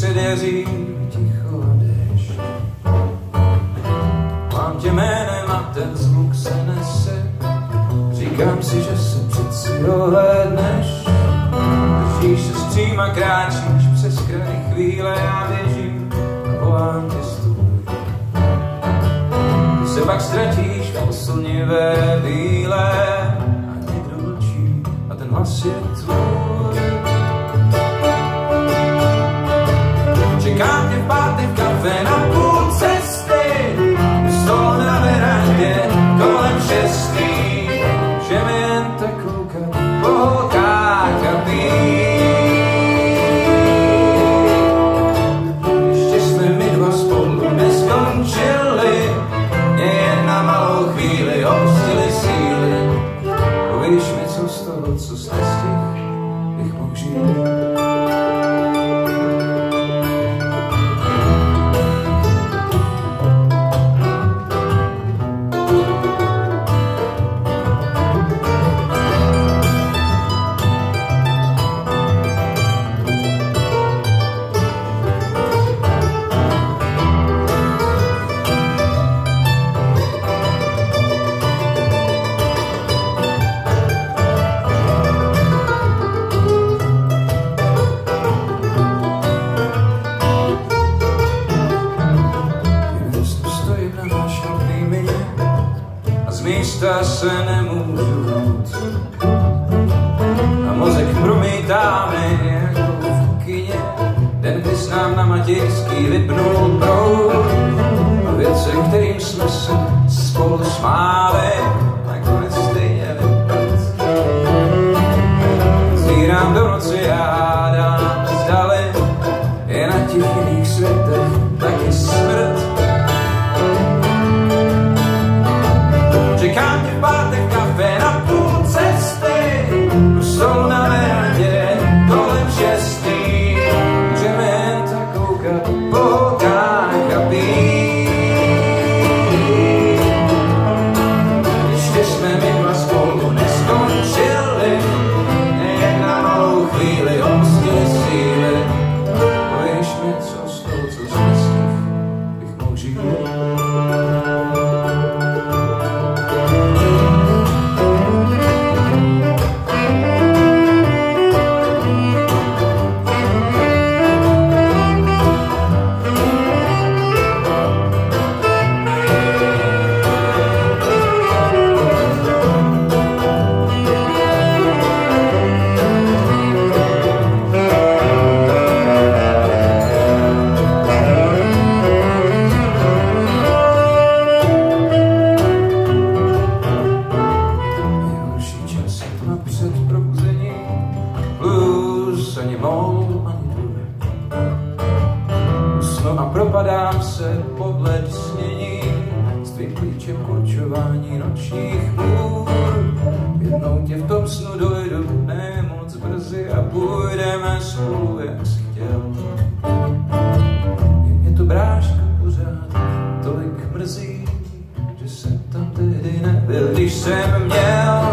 uprostřed jaří ticho a déšť. Mám tě jménem a ten zvuk se nese, říkám si, že se přeci ohlédneš. Držíš se střím a kráčíš přes kraj chvíle, já běžím a volám tě stůj. Ty se pak ztratíš v slnivé víle a někdo mlčí a ten hlas je tvůj. Čekám tě v pátek v kafe na půl cesty, stol na verandě kolem 6. Můžeme jen tak koukat po holkách a pít. Ještě jsme my dva spolu neskončili, mě jen na malou chvíli opustili síly. Povíš mi, co z toho, co z těch bych mohl žít. Místa se nemůžu hnout a mozek promítáme jako v kině. Den, kdy s nám na Matějský vypnul proud a věce, kterým jsme se spolu smáli, nakonec stejně vypad. Zírám do noci a hádám zdali je na těch jiných světech taky smrt. Čekám tě v pátek v kafe na půl cesty, u stolu na verandě kolem 6. Můžeme jen tak koukat po holkách a pít. Ještě jsme my dva spolu neskončili, jen na malou chvíli opustili síly. Povíš mi, co z toho, co z nich bych mohl žít. Propadám se podle snění s tvým klíčem končování nočních můr. Jednou tě v tom snu dojdu, ne moc brzy, a půjdeme spolu, jak jsi chtěl. Je mě to bráško pořád tolik mrzí, že jsem tam tehdy nebyl, když jsem měl.